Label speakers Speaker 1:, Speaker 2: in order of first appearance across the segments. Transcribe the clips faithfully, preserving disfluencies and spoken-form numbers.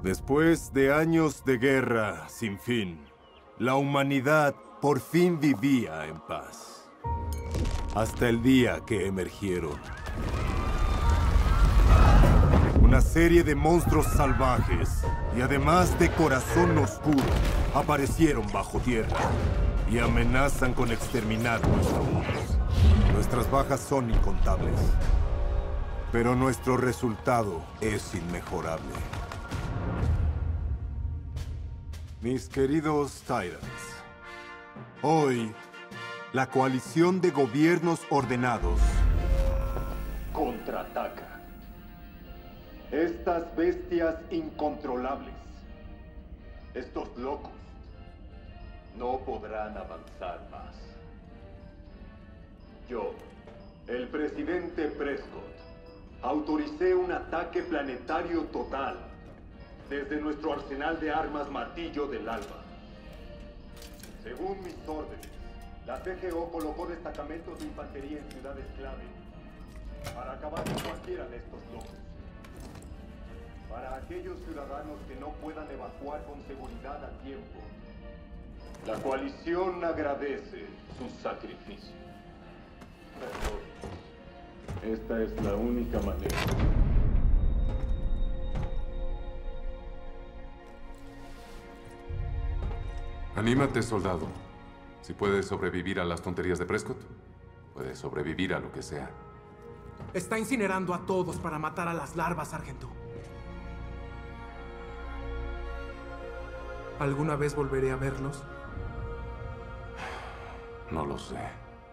Speaker 1: Después de años de guerra sin fin, la humanidad por fin vivía en paz. Hasta el día que emergieron una serie de monstruos salvajes y además de corazón oscuro aparecieron bajo tierra y amenazan con exterminar nuestro mundo. Nuestras bajas son incontables, pero nuestro resultado es inmejorable. Mis queridos Tyrants, hoy la coalición de gobiernos ordenados contraataca. Estas bestias incontrolables, estos locos, no podrán avanzar más. Yo, el presidente Prescott, autoricé un ataque planetario total desde nuestro arsenal de armas Martillo del Alba. Según mis órdenes, la C G O colocó destacamentos de infantería en ciudades clave para acabar con cualquiera de estos locos. Para aquellos ciudadanos que no puedan evacuar con seguridad a tiempo, la coalición agradece su sacrificio. Pero esta es la única manera.
Speaker 2: Anímate, soldado. Si puedes sobrevivir a las tonterías de Prescott, puedes sobrevivir a lo que sea.
Speaker 3: Está incinerando a todos para matar a las larvas, sargento. ¿Alguna vez volveré a verlos?
Speaker 2: No lo sé.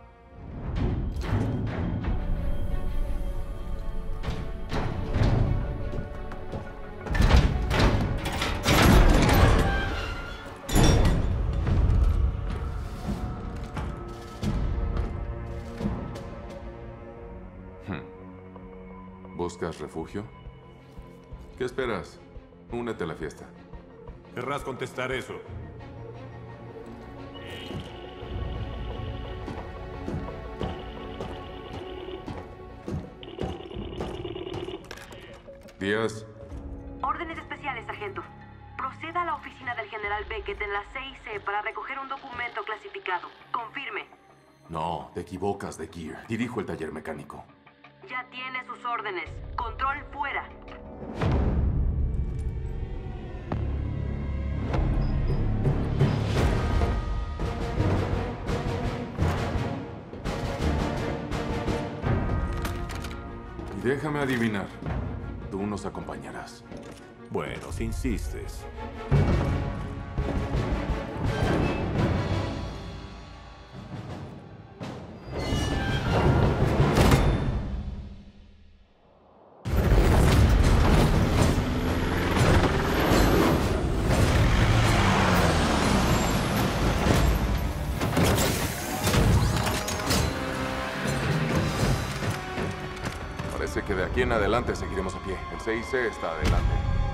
Speaker 2: ¿Buscas refugio? ¿Qué esperas? Únete a la fiesta.
Speaker 1: ¿Querrás contestar eso?
Speaker 2: Díaz.
Speaker 4: Órdenes especiales, sargento. Proceda a la oficina del general Beckett en la C I C para recoger un documento clasificado. Confirme.
Speaker 2: No, te equivocas de Gear. Dirijo el taller mecánico.
Speaker 4: Ya tiene sus órdenes. Control fuera.
Speaker 2: Y déjame adivinar. Tú nos acompañarás.
Speaker 1: Bueno, si insistes.
Speaker 2: Parece que de aquí en adelante seguiremos a pie. El C I C está adelante.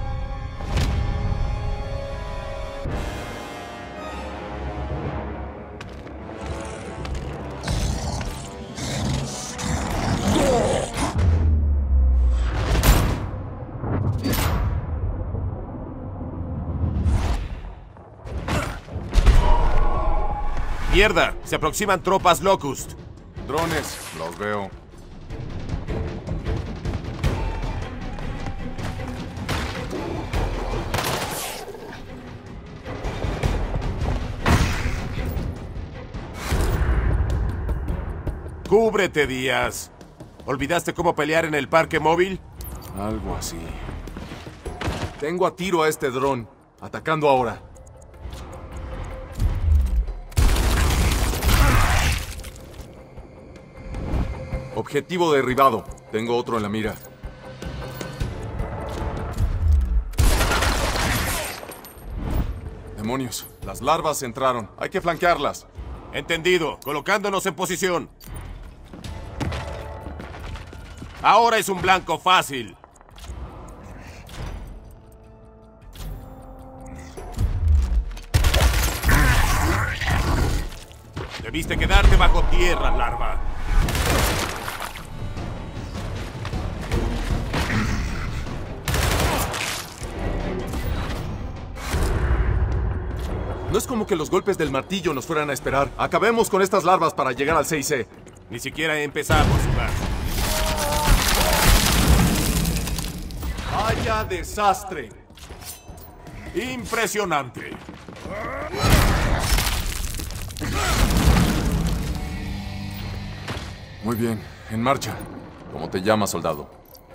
Speaker 5: ¡Mierda! Se aproximan tropas Locust.
Speaker 2: Drones, los veo.
Speaker 5: ¡Cúbrete, Díaz! ¿Olvidaste cómo pelear en el parque móvil?
Speaker 2: Algo así. Tengo a tiro a este dron. Atacando ahora. Objetivo derribado. Tengo otro en la mira. Demonios. Las larvas entraron. Hay que flanquearlas.
Speaker 5: Entendido. Colocándonos en posición. Ahora es un blanco fácil. Debiste quedarte bajo tierra, larva.
Speaker 6: No es como que los golpes del martillo nos fueran a esperar. Acabemos con estas larvas para llegar al seis C.
Speaker 5: Ni siquiera empezamos, Iván.
Speaker 6: ¡Vaya desastre!
Speaker 5: Impresionante.
Speaker 2: Muy bien, en marcha. ¿Cómo te llamas, soldado?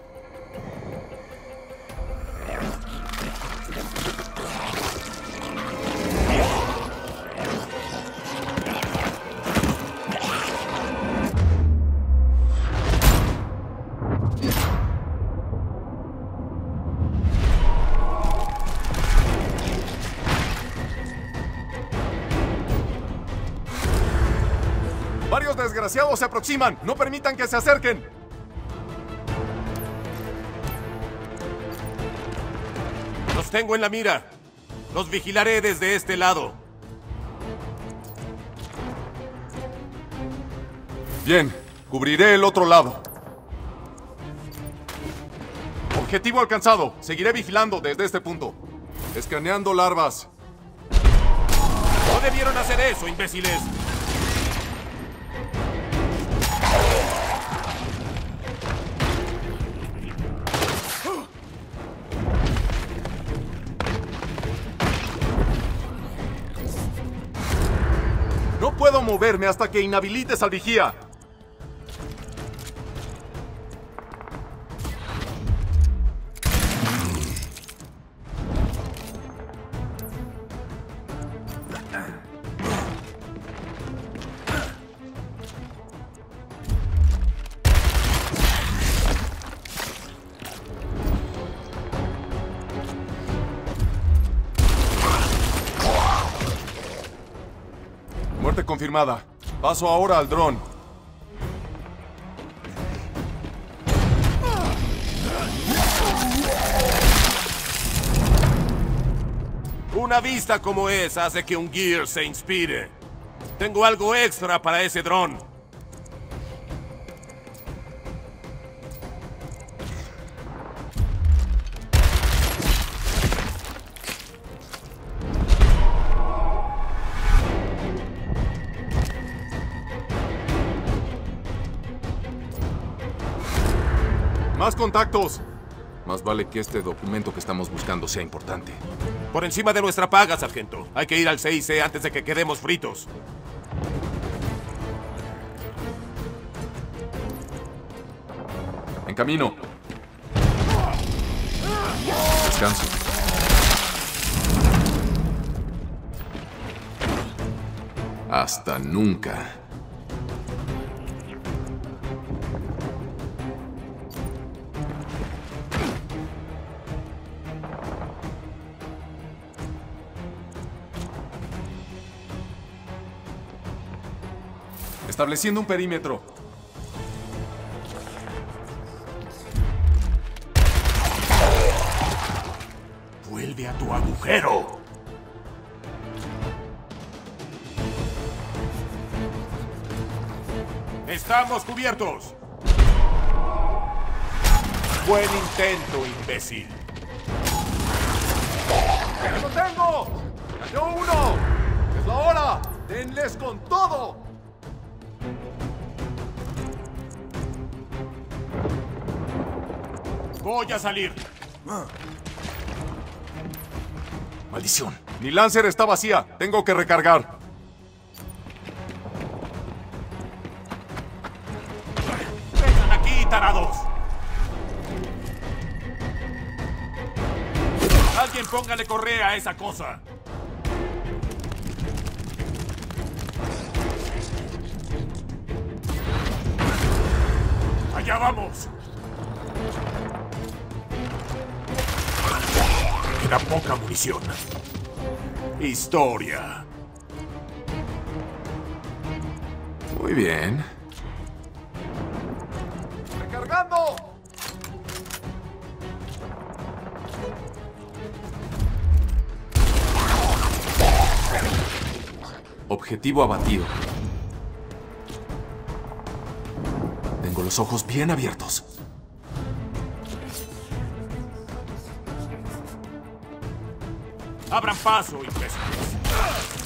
Speaker 6: ¡Varios desgraciados se aproximan! ¡No permitan que se acerquen!
Speaker 5: Los tengo en la mira. Los vigilaré desde este lado.
Speaker 6: Bien, cubriré el otro lado. Objetivo alcanzado. Seguiré vigilando desde este punto. Escaneando larvas.
Speaker 5: No debieron hacer eso, imbéciles.
Speaker 6: No puedo moverme hasta que inhabilites al vigía. Muerte confirmada. Paso ahora al dron.
Speaker 5: Una vista como esa hace que un Gear se inspire. Tengo algo extra para ese dron.
Speaker 6: ¡Más contactos! Más vale que este documento que estamos buscando sea importante.
Speaker 5: Por encima de nuestra paga, sargento. Hay que ir al seis C antes de que quedemos fritos.
Speaker 2: En camino. Descanso. Hasta nunca.
Speaker 6: Estableciendo un perímetro.
Speaker 5: Vuelve a tu agujero. Estamos cubiertos. Buen intento, imbécil.
Speaker 6: ¡Lo tengo! ¡Cayó uno! ¡Es la hora! ¡Denles con todo!
Speaker 5: Voy a salir.
Speaker 6: ¡Maldición! Mi Lancer está vacía. Tengo que recargar.
Speaker 5: ¡Vengan aquí, tarados! Alguien póngale correa a esa cosa. ¡Allá vamos! Queda poca munición. Historia.
Speaker 2: Muy bien.
Speaker 6: ¡Recargando!
Speaker 2: Objetivo abatido. Tengo los ojos bien abiertos.
Speaker 5: Abran paso, imbéciles.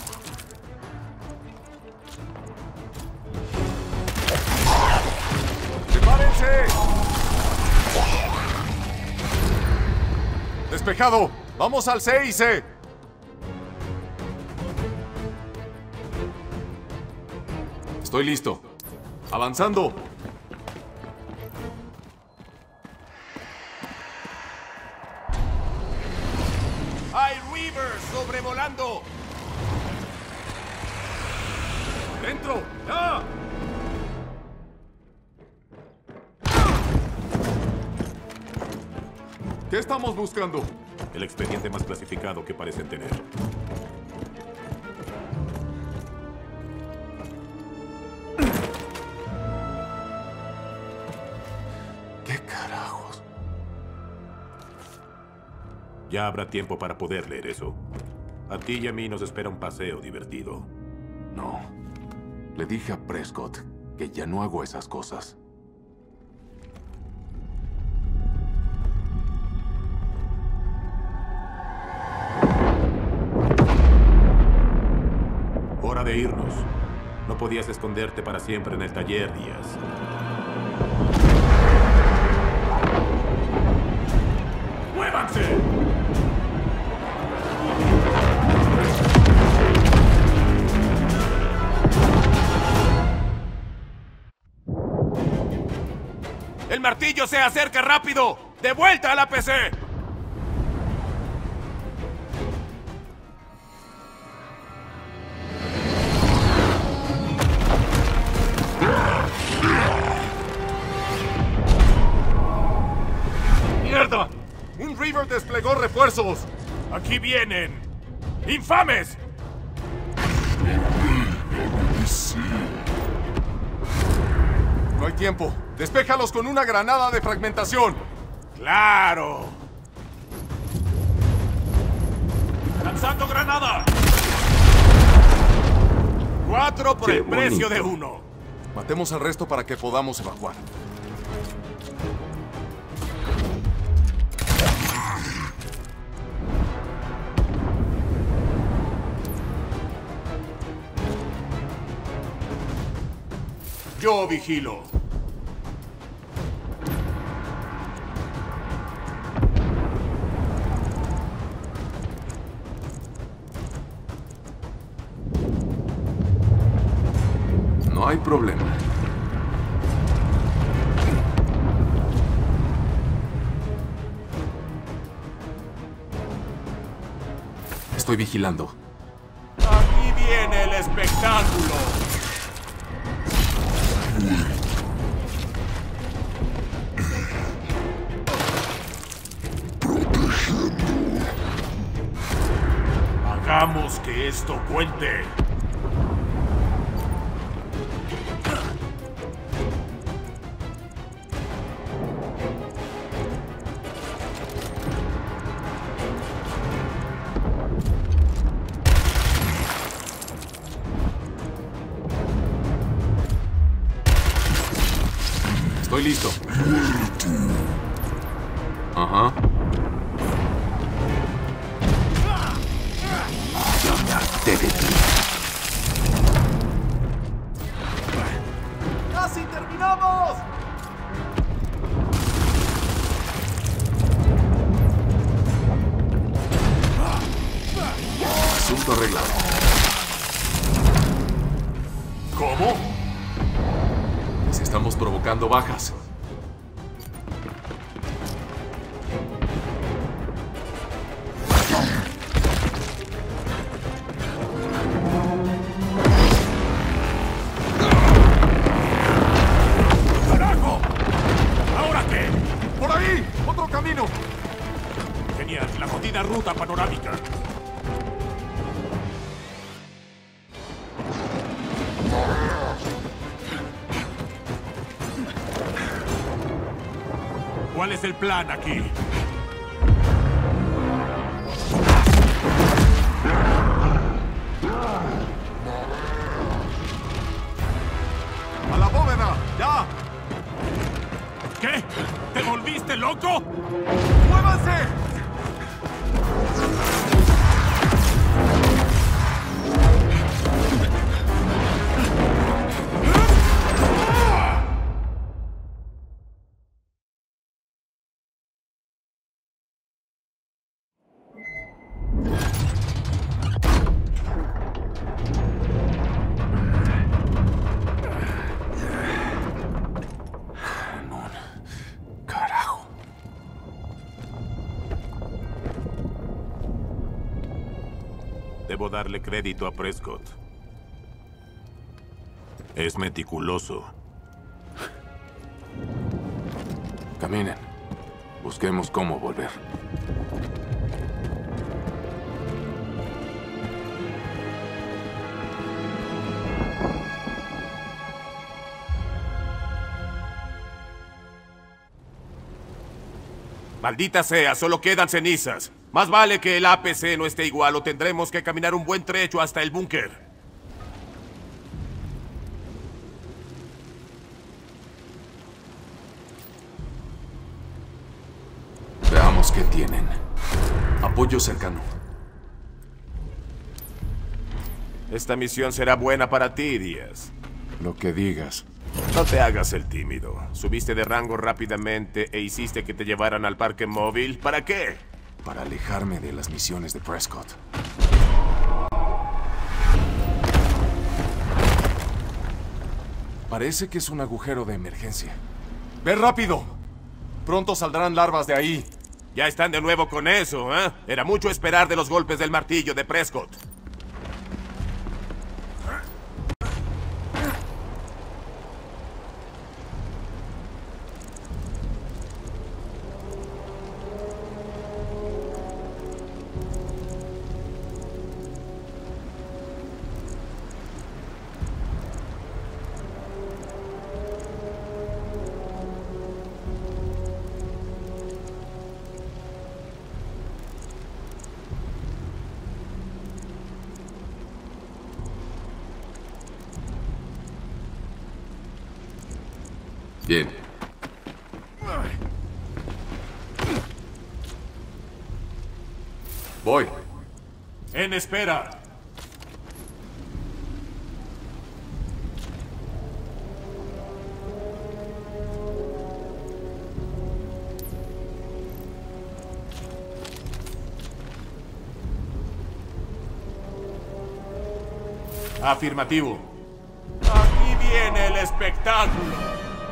Speaker 6: despejado. Vamos al C I C.
Speaker 2: Estoy listo.
Speaker 6: Avanzando.
Speaker 5: ¡Hay Reaver sobrevolando!
Speaker 6: ¡Dentro! ¡Ya! ¿Qué estamos buscando?
Speaker 7: El expediente más clasificado que parecen tener.
Speaker 2: ¿Qué carajos?
Speaker 7: Ya habrá tiempo para poder leer eso. A ti y a mí nos espera un paseo divertido.
Speaker 2: No. Le dije a Prescott que ya no hago esas cosas.
Speaker 7: Hora de irnos. No podías esconderte para siempre en el taller, Díaz. ¡Muévanse!
Speaker 5: ¡El martillo se acerca rápido! ¡De vuelta a la P C!
Speaker 6: ¡Mierda! ¡Un Reaver desplegó refuerzos!
Speaker 5: ¡Aquí vienen! ¡Infames!
Speaker 6: No hay tiempo. Despéjalos con una granada de fragmentación.
Speaker 5: ¡Claro! ¡Lanzando granada! Cuatro por
Speaker 2: Qué
Speaker 5: el precio
Speaker 2: bonito.
Speaker 5: de uno.
Speaker 6: Matemos al resto para que podamos evacuar.
Speaker 5: Yo vigilo.
Speaker 2: No hay problema. Estoy vigilando.
Speaker 5: Aquí viene el espectáculo. Hagamos que esto cuente.
Speaker 2: Estoy listo. Ajá. Ya me harté de ti.
Speaker 6: ¡Casi terminamos!
Speaker 2: Asunto arreglado.
Speaker 6: ¿Cómo?
Speaker 2: Si estamos provocando bajas.
Speaker 5: ¡Carajo! ¿Ahora qué?
Speaker 6: ¡Por ahí! ¡Otro camino!
Speaker 5: Genial, la jodida ruta panorámica. ¿Cuál es el plan aquí?
Speaker 6: ¡A la bóveda! ¡Ya!
Speaker 5: ¿Qué? ¿Te volviste loco?
Speaker 6: ¡Muévanse!
Speaker 7: Debo darle crédito a Prescott. Es meticuloso.
Speaker 2: Caminen. Busquemos cómo volver.
Speaker 5: Maldita sea, solo quedan cenizas. Más vale que el A P C no esté igual o tendremos que caminar un buen trecho hasta el búnker.
Speaker 2: Veamos qué tienen. Apoyo cercano.
Speaker 5: Esta misión será buena para ti, Díaz.
Speaker 2: Lo que digas.
Speaker 5: No te hagas el tímido. Subiste de rango rápidamente e hiciste que te llevaran al parque móvil. ¿Para qué?
Speaker 2: Para alejarme de las misiones de Prescott. Parece que es un agujero de emergencia.
Speaker 6: ¡Ve rápido! Pronto saldrán larvas de ahí.
Speaker 5: Ya están de nuevo con eso, ¿eh? Era mucho esperar de los golpes del martillo de Prescott.
Speaker 2: Bien. Voy.
Speaker 5: En espera. Afirmativo. Aquí viene el espectáculo.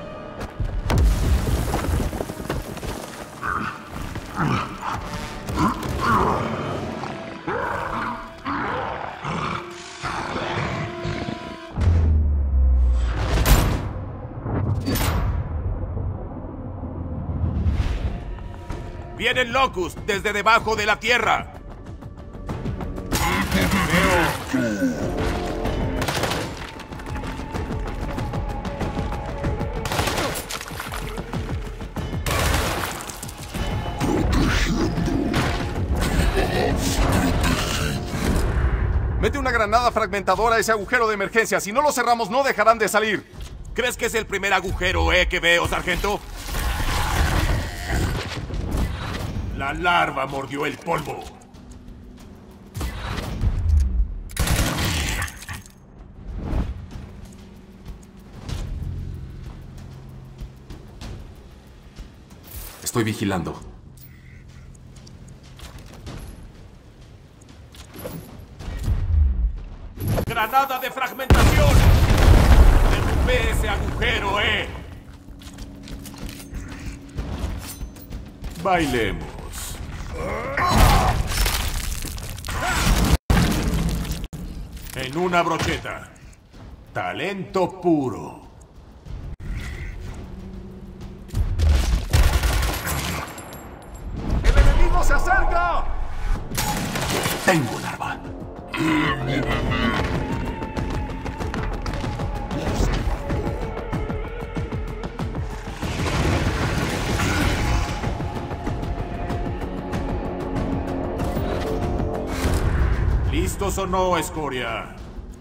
Speaker 5: Vienen Locust desde debajo de la tierra.
Speaker 6: Mete una granada fragmentadora a ese agujero de emergencia. Si no lo cerramos, no dejarán de salir.
Speaker 5: ¿Crees que es el primer agujero eh, que veo, sargento? La larva mordió el polvo.
Speaker 2: Estoy vigilando.
Speaker 5: ¡Granada de fragmentación! ¡Derrumbé ese agujero, eh! Bailemos. En una brocheta. Talento puro.
Speaker 6: ¡El enemigo se acerca!
Speaker 2: Tengo larva.
Speaker 5: ¿Listos o no, escoria?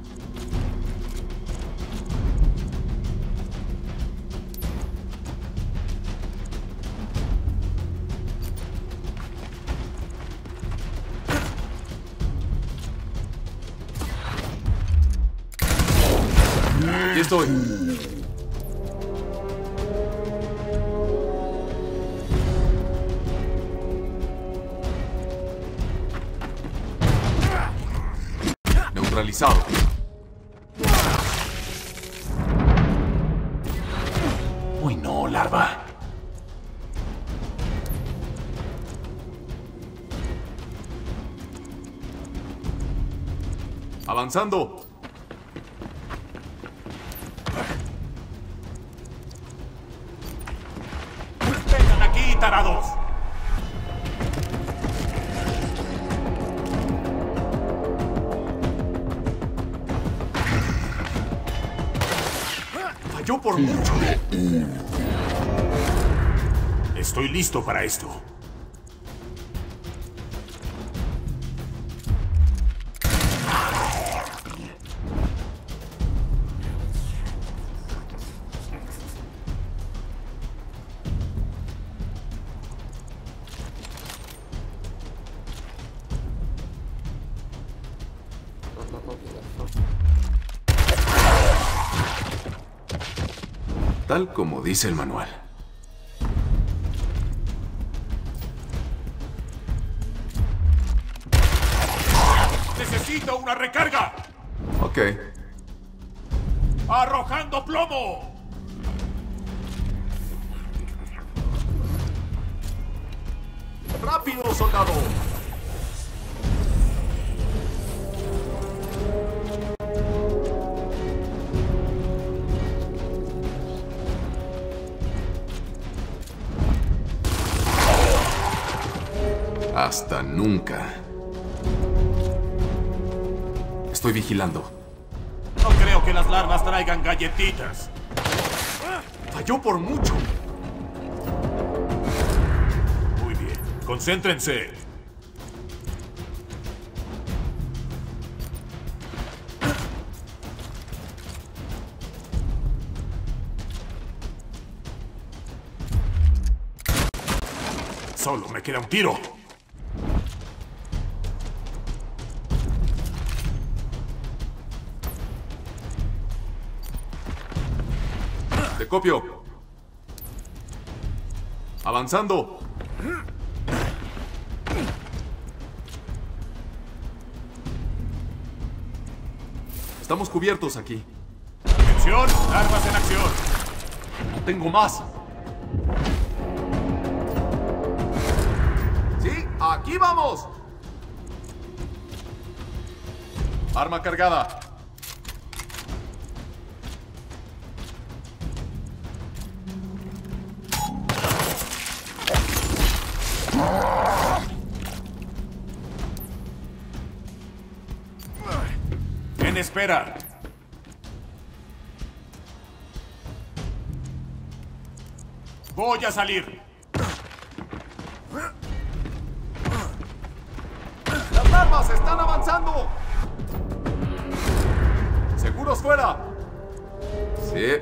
Speaker 2: Aquí estoy. Neutralizado. Uy, no, larva. ¡Avanzando!
Speaker 5: ¡Vengan aquí, tarados!
Speaker 6: Falló por mucho.
Speaker 5: Estoy listo para esto.
Speaker 2: Tal como dice el manual.
Speaker 5: ¡Necesito una recarga!
Speaker 2: Ok.
Speaker 5: ¡Arrojando plomo!
Speaker 6: ¡Rápido, soldado!
Speaker 2: Hasta nunca. Estoy vigilando.
Speaker 5: No creo que las larvas traigan galletitas.
Speaker 6: Falló por mucho.
Speaker 5: Muy bien. Concéntrense. Solo me queda un tiro.
Speaker 2: Te copio. Avanzando. Estamos cubiertos aquí.
Speaker 5: Atención, armas en acción.
Speaker 6: No tengo más. Sí, aquí vamos. Arma cargada.
Speaker 5: En espera. Voy a salir.
Speaker 6: ¡Las larvas están avanzando! ¡Seguros fuera!
Speaker 2: Sí.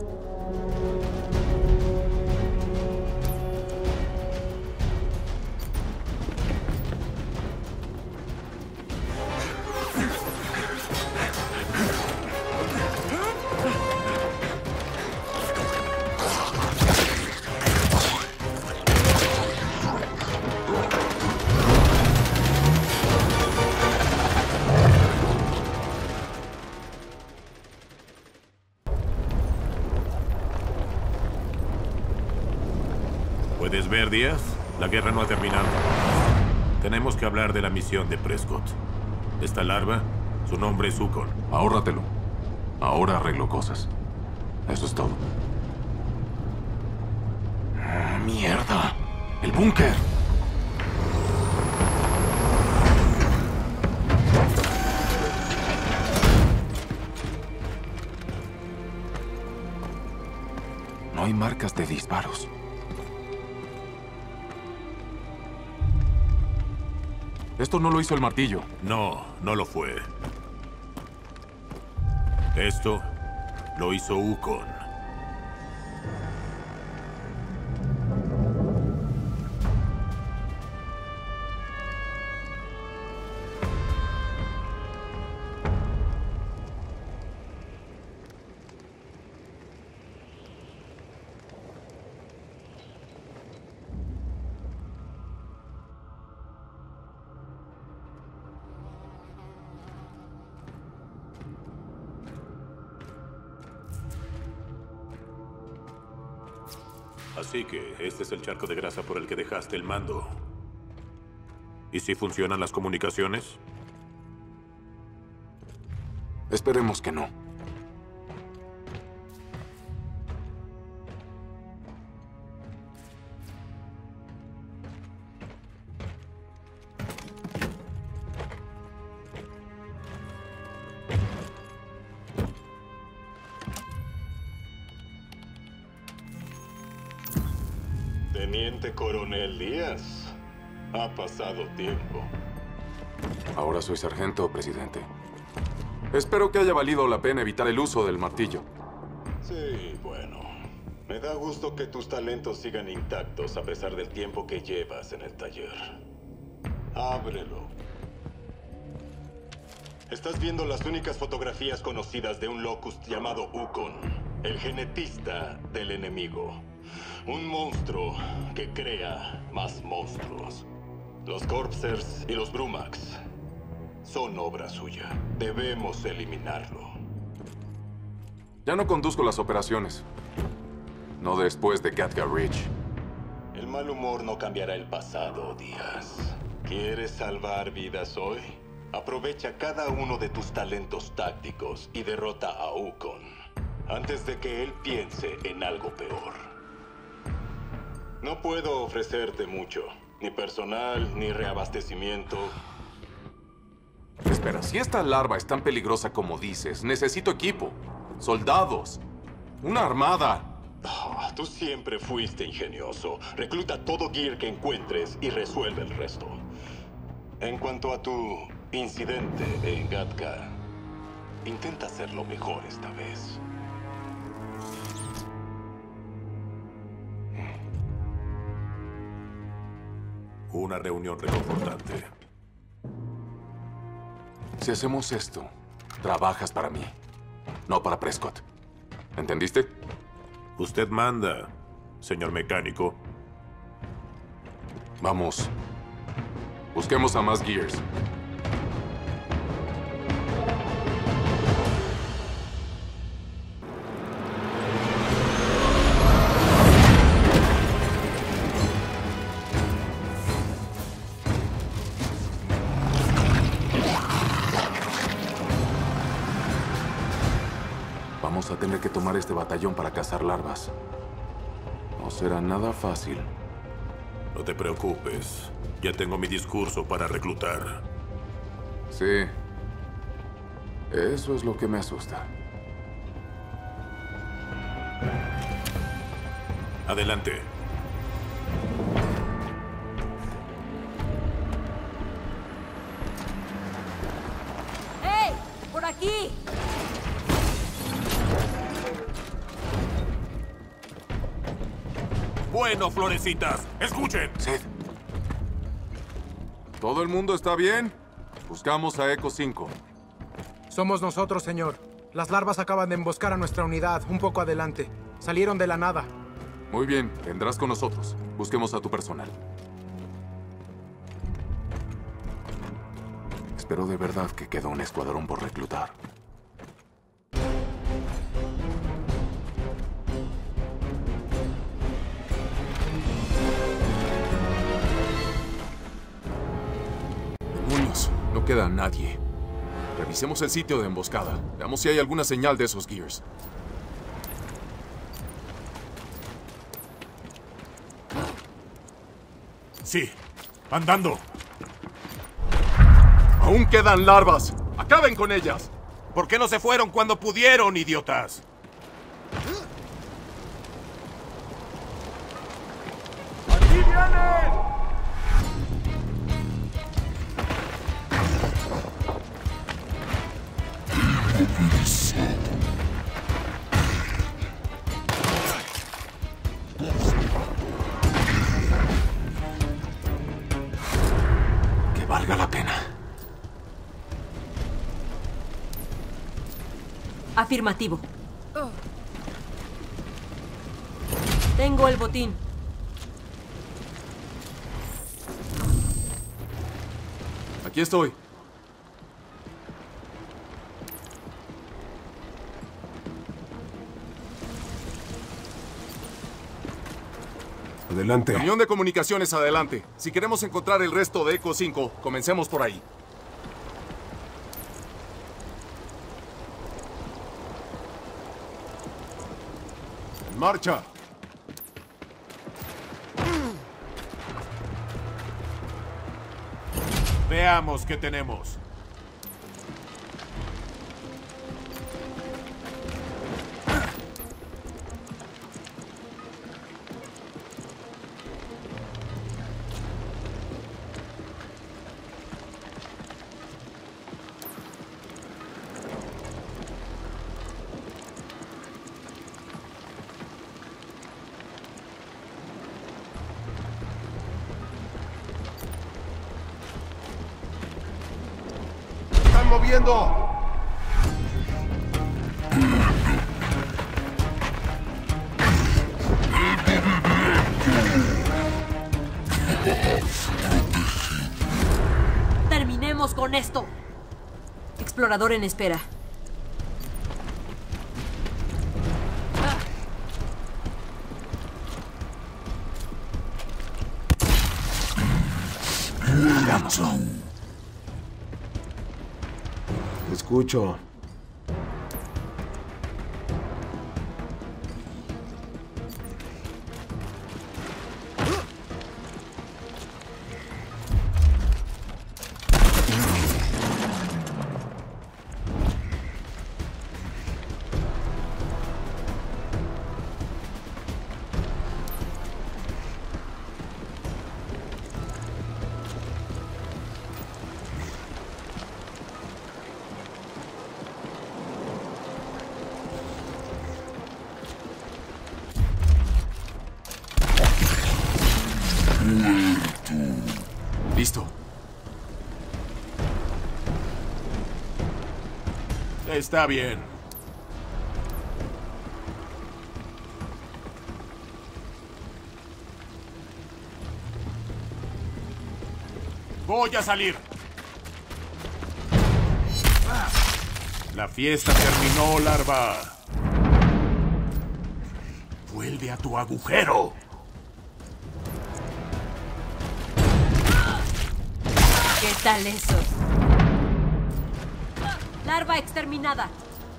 Speaker 7: ¿Puedes ver, Díaz? La guerra no ha terminado. Tenemos que hablar de la misión de Prescott. Esta larva, su nombre es Ukon.
Speaker 2: Ahórratelo. Ahora arreglo cosas. Eso es todo. ¡Ah, mierda! ¡El búnker! No hay marcas de disparos. Esto no lo hizo el martillo.
Speaker 7: No, no lo fue. Esto lo hizo Ukon. Así que este es el charco de grasa por el que dejaste el mando. ¿Y si funcionan las comunicaciones?
Speaker 2: Esperemos que no.
Speaker 1: Teniente Coronel Díaz, ha pasado tiempo.
Speaker 2: Ahora soy sargento, presidente. Espero que haya valido la pena evitar el uso del martillo.
Speaker 1: Sí, bueno. Me da gusto que tus talentos sigan intactos a pesar del tiempo que llevas en el taller. Ábrelo. Estás viendo las únicas fotografías conocidas de un Locust llamado Ukon, el genetista del enemigo. Un monstruo que crea más monstruos. Los Corpsers y los Brumax son obra suya. Debemos eliminarlo.
Speaker 2: Ya no conduzco las operaciones. No después de Gatka Ridge.
Speaker 1: El mal humor no cambiará el pasado, Díaz. ¿Quieres salvar vidas hoy? Aprovecha cada uno de tus talentos tácticos y derrota a Ukon antes de que él piense en algo peor. No puedo ofrecerte mucho. Ni personal, ni reabastecimiento.
Speaker 2: Espera, si esta larva es tan peligrosa como dices, necesito equipo. Soldados. Una armada.
Speaker 1: Oh, tú siempre fuiste ingenioso. Recluta todo gear que encuentres y resuelve el resto. En cuanto a tu incidente en Gatka, intenta hacerlo mejor esta vez.
Speaker 7: Una reunión reconfortante.
Speaker 2: Si hacemos esto, trabajas para mí, no para Prescott. ¿Entendiste?
Speaker 7: Usted manda, señor mecánico.
Speaker 2: Vamos. Busquemos a más Gears. Vamos a tener que tomar este batallón para cazar larvas. No será nada fácil.
Speaker 7: No te preocupes. Ya tengo mi discurso para reclutar.
Speaker 2: Sí. Eso es lo que me asusta.
Speaker 7: Adelante.
Speaker 8: ¡Hey! ¡Por aquí!
Speaker 5: Bueno, florecitas, escuchen.
Speaker 2: Sid. ¿Todo el mundo está bien? Buscamos a Echo cinco.
Speaker 3: Somos nosotros, señor. Las larvas acaban de emboscar a nuestra unidad, un poco adelante. Salieron de la nada.
Speaker 2: Muy bien, vendrás con nosotros. Busquemos a tu personal. Espero de verdad que queda un escuadrón por reclutar. Demonios, no queda nadie. Revisemos el sitio de emboscada. Veamos si hay alguna señal de esos Gears.
Speaker 7: Sí, andando.
Speaker 2: ¡Aún quedan larvas! ¡Acaben con ellas!
Speaker 5: ¿Por qué no se fueron cuando pudieron, idiotas?
Speaker 6: ¡Aquí vienen!
Speaker 2: Que valga la pena.
Speaker 8: Afirmativo. Tengo el botín.
Speaker 2: Aquí estoy.
Speaker 6: Adelante.
Speaker 2: Camión de comunicaciones adelante. Si queremos encontrar el resto de Echo cinco, comencemos por ahí.
Speaker 6: En marcha.
Speaker 5: Veamos qué tenemos.
Speaker 6: Moviendo.
Speaker 8: Terminemos con esto. Explorador en espera.
Speaker 6: Hagámoslo. Escucho.
Speaker 2: Listo.
Speaker 5: Está bien. Voy a salir. La fiesta terminó, larva. Vuelve a tu agujero.
Speaker 8: ¿Qué tal eso? Larva exterminada.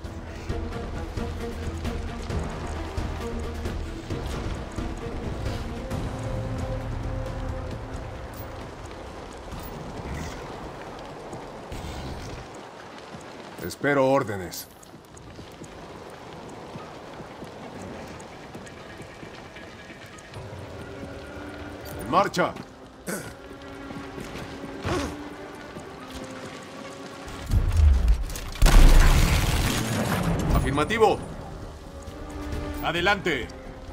Speaker 6: Espero órdenes. En marcha.
Speaker 2: Afirmativo.
Speaker 5: Adelante.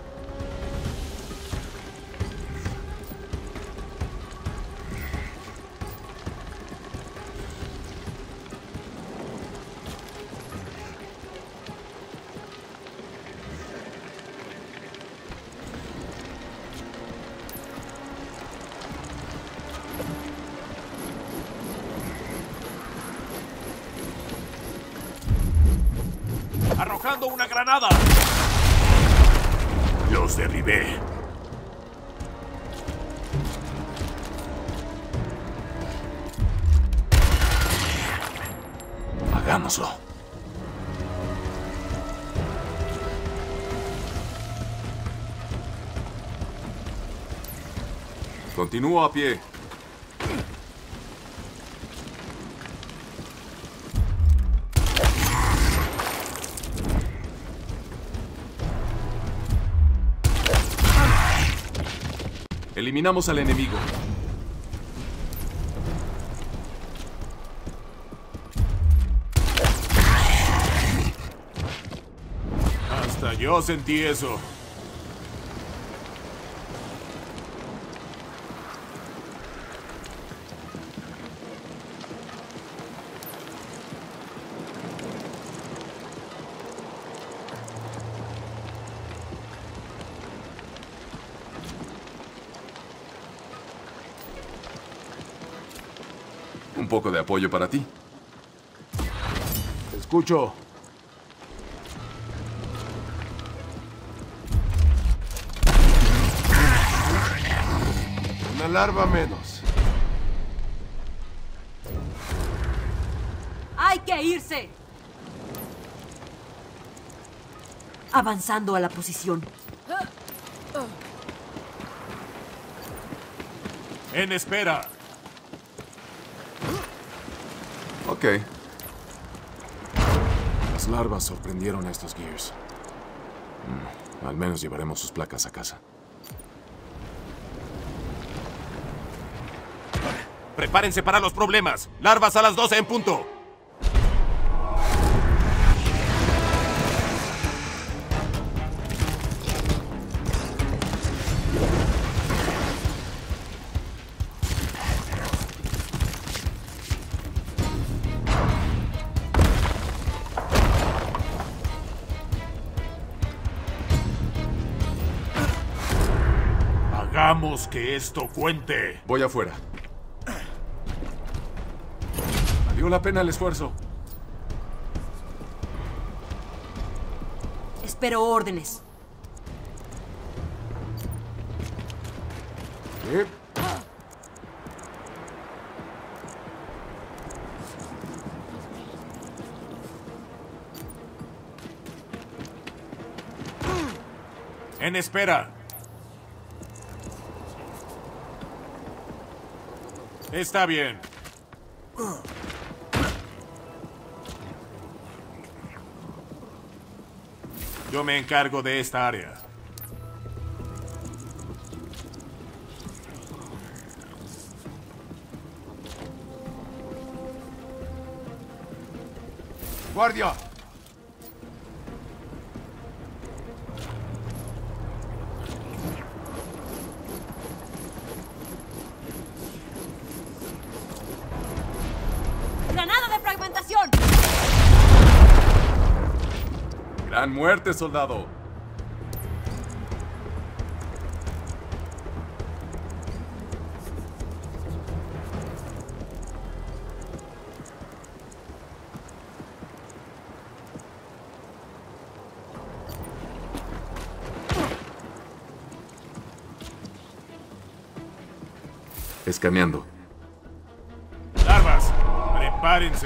Speaker 5: Arrojando una granada. Los derribé.
Speaker 6: Hagámoslo.
Speaker 2: Continúo a pie. Eliminamos al enemigo.
Speaker 5: Hasta yo sentí eso.
Speaker 2: Un poco de apoyo para ti.
Speaker 6: Escucho. Una larva menos.
Speaker 8: ¡Hay que irse! Avanzando a la posición.
Speaker 5: En espera.
Speaker 2: Ok.
Speaker 9: Las larvas sorprendieron a estos Gears. Mm, al menos llevaremos sus placas a casa.
Speaker 5: Prepárense para los problemas. Larvas a las doce en punto. Hagamos que esto cuente.
Speaker 9: Voy afuera. Valió la pena el esfuerzo.
Speaker 8: Espero órdenes.
Speaker 9: ¿Qué?
Speaker 5: En espera. Está bien. Yo me encargo de esta área.
Speaker 6: ¡Guardia!
Speaker 8: ¡Granada de fragmentación!
Speaker 9: ¡Gran muerte, soldado!
Speaker 2: Escaneando.
Speaker 5: Larvas, prepárense.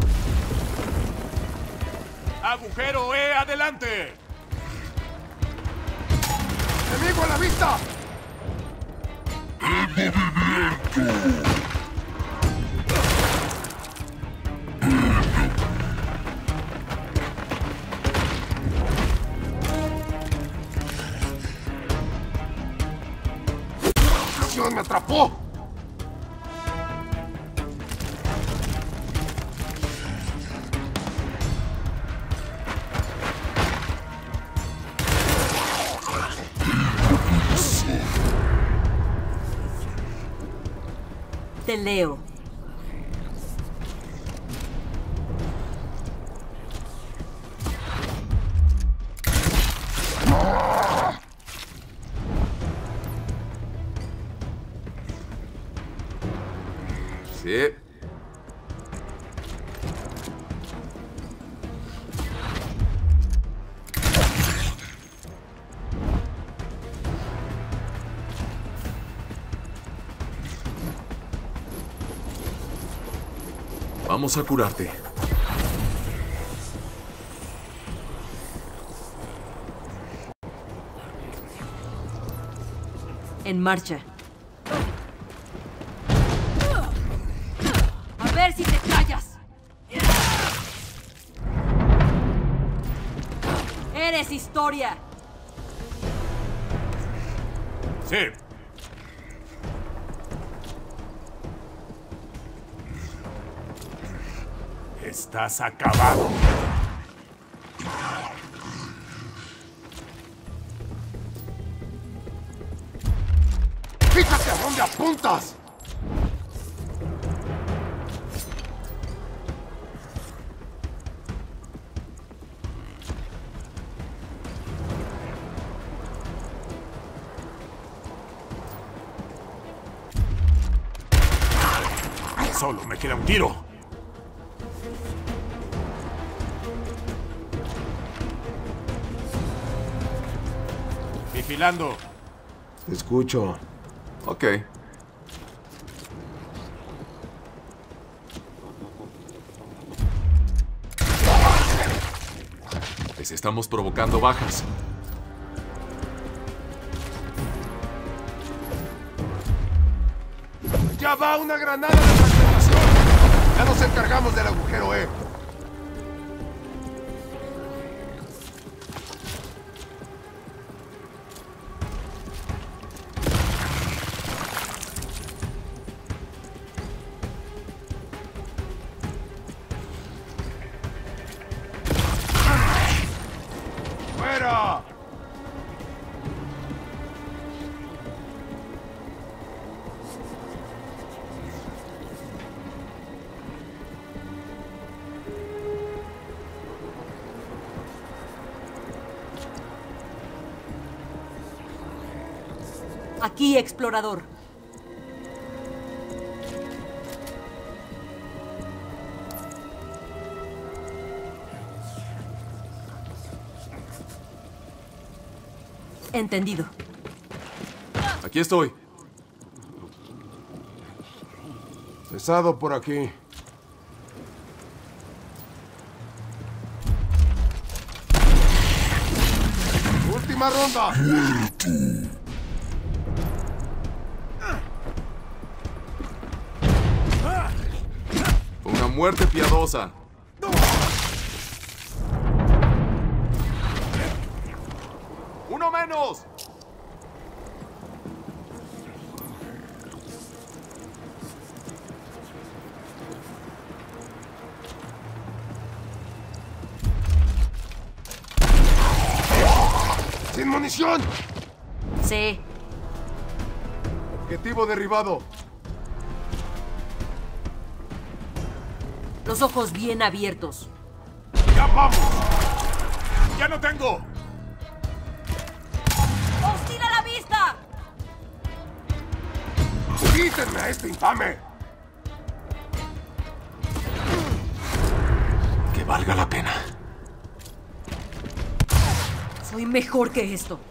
Speaker 5: Agujero E, adelante.
Speaker 6: ¡Enemigo a la vista! ¡Me atrapó!
Speaker 8: Te leo.
Speaker 2: Sí.
Speaker 9: Vamos a curarte.
Speaker 8: En marcha. A ver si te callas. Eres historia.
Speaker 5: Sí. Estás acabado.
Speaker 6: ¡Fíjate a dónde apuntas!
Speaker 5: Solo me queda un tiro. Vigilando.
Speaker 9: Te escucho.
Speaker 2: Ok.
Speaker 9: Les estamos provocando bajas.
Speaker 5: ¡Ya va una granada de fragmentación! Ya nos encargamos del agujero E. ¡Fuera!
Speaker 8: Aquí, explorador. Entendido.
Speaker 9: Aquí estoy.
Speaker 5: Pesado por aquí. Última ronda.
Speaker 9: Una muerte piadosa.
Speaker 5: ¡Uno menos! ¡Sin munición!
Speaker 8: Sí.
Speaker 5: Objetivo derribado.
Speaker 8: Los ojos bien abiertos.
Speaker 5: ¡Ya vamos! ¡Ya no tengo!
Speaker 8: ¡Hostil a la vista!
Speaker 5: ¡Quítenme a este infame!
Speaker 9: Que valga la pena.
Speaker 8: Soy mejor que esto.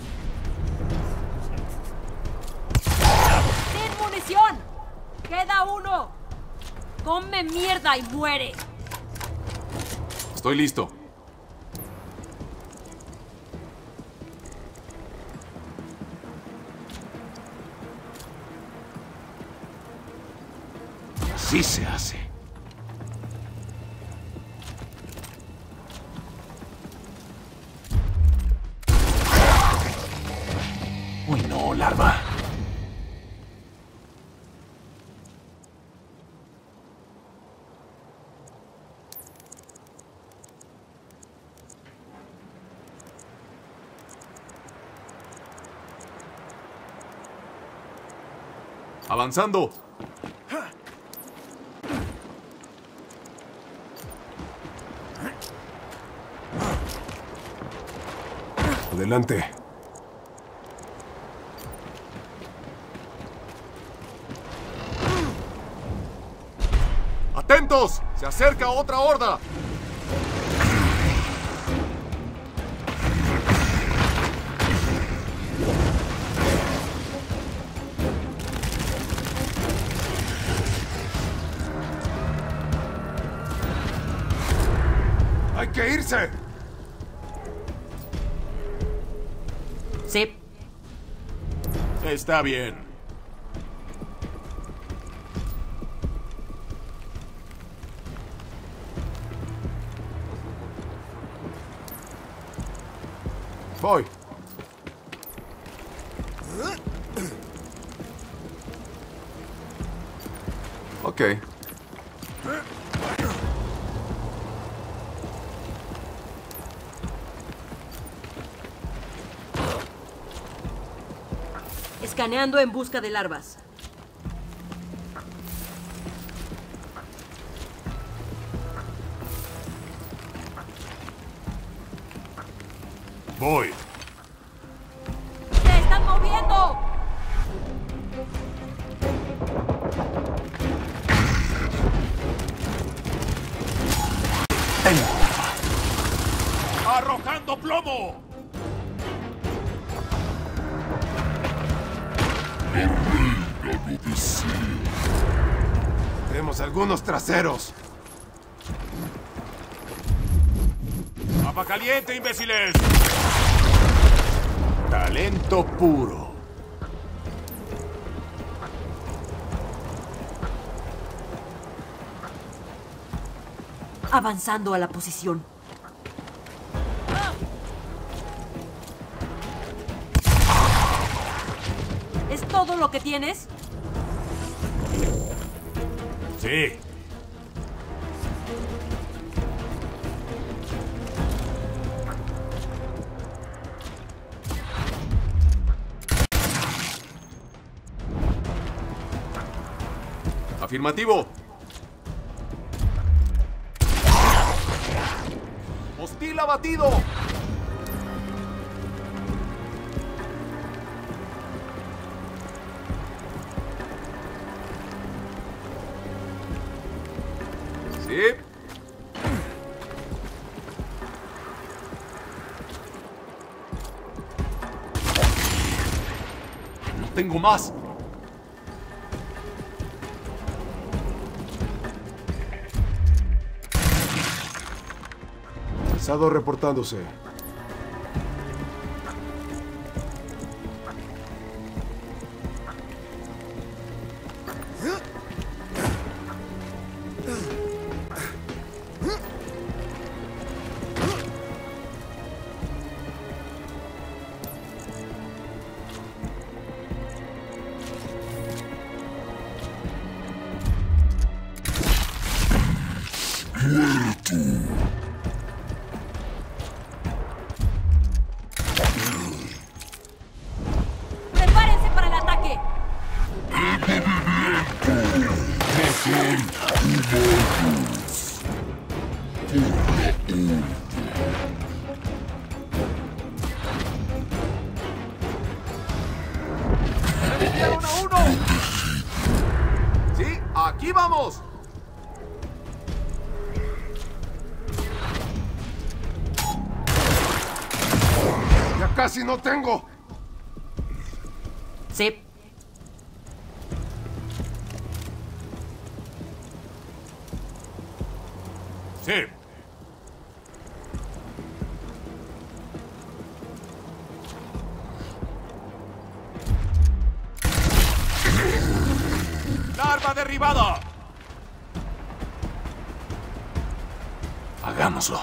Speaker 8: ¡Sin munición! ¡Queda uno! ¡Come mierda y muere!
Speaker 9: Estoy listo.
Speaker 5: Así se hace.
Speaker 9: Uy, no, larva. Avanzando.
Speaker 5: Adelante.
Speaker 9: ¡Atentos! ¡Se acerca otra horda!
Speaker 5: ¡Hay que irse!
Speaker 8: Sí.
Speaker 5: Está bien. Voy.
Speaker 9: Ok.
Speaker 8: Escaneando en busca de larvas.
Speaker 5: Voy.
Speaker 8: ¡Se están moviendo!
Speaker 5: ¡Arrojando plomo! Tenemos algunos traseros. ¡Papa caliente, imbéciles! Talento puro.
Speaker 8: Avanzando a la posición. ¿Es todo lo que tienes?
Speaker 5: Sí.
Speaker 6: Afirmativo. Hostil abatido. Sí. No tengo más.
Speaker 10: Pesado reportándose.
Speaker 8: ¡Prepárense para el ataque!
Speaker 6: ¡Se metieron a uno! Sí, aquí vamos.
Speaker 10: ¡Ya casi no tengo!
Speaker 8: Sí.
Speaker 5: Sí. ¡Larva derribada!
Speaker 9: Hagámoslo.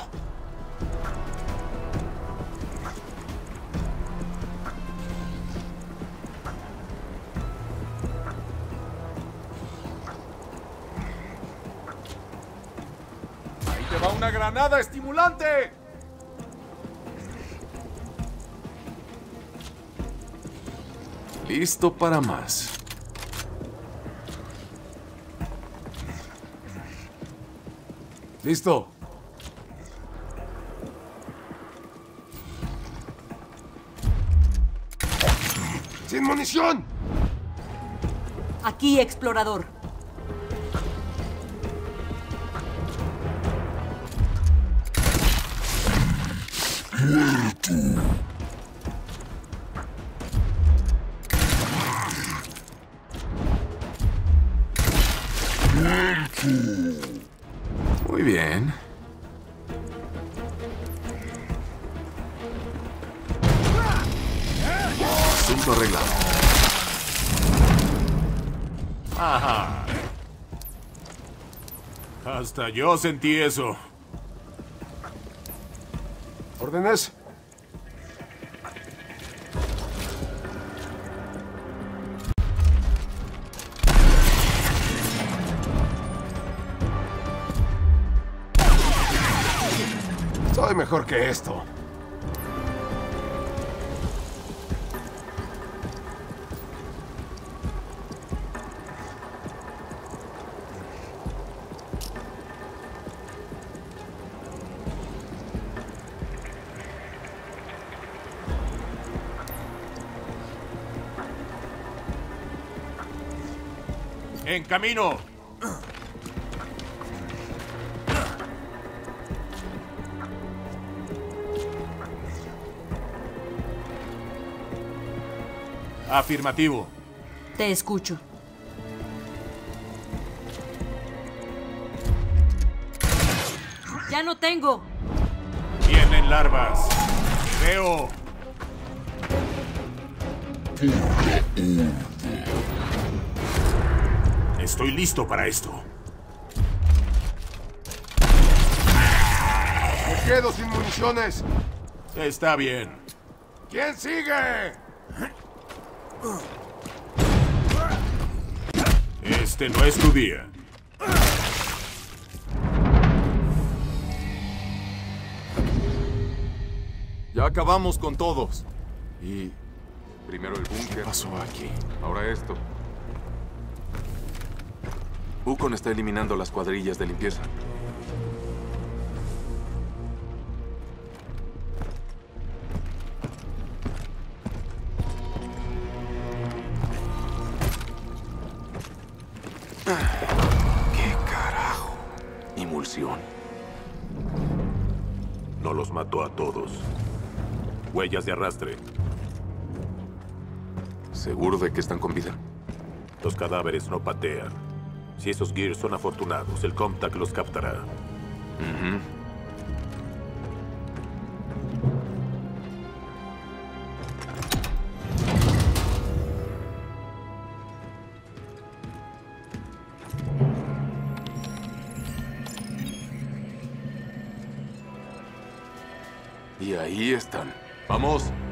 Speaker 6: Ahí te va una granada estimulante.
Speaker 9: Listo para más.
Speaker 10: Listo. ¡Sin munición!
Speaker 8: Aquí, explorador.
Speaker 9: Muy bien. Asunto arreglado.
Speaker 5: Ajá. Hasta yo sentí eso.
Speaker 10: ¿Órdenes? Soy mejor que esto.
Speaker 5: En camino. Afirmativo.
Speaker 8: Te escucho. Ya no tengo.
Speaker 5: Vienen Bien, larvas. Veo. Estoy listo para esto.
Speaker 10: Me quedo sin municiones.
Speaker 5: Está bien.
Speaker 10: ¿Quién sigue?
Speaker 5: Este no es tu día.
Speaker 9: Ya acabamos con todos. Y...
Speaker 2: Primero el búnker.
Speaker 9: ¿qué pasó aquí?
Speaker 2: Ahora esto.
Speaker 9: Wukong está eliminando las cuadrillas de limpieza. ¿Qué carajo? Emulsión.
Speaker 7: No los mató a todos. Huellas de arrastre.
Speaker 9: ¿Seguro de que están con vida?
Speaker 7: Los cadáveres no patean. Si esos Gears son afortunados, el Comtac los captará.
Speaker 9: Ujú. Y ahí están. ¡Vamos!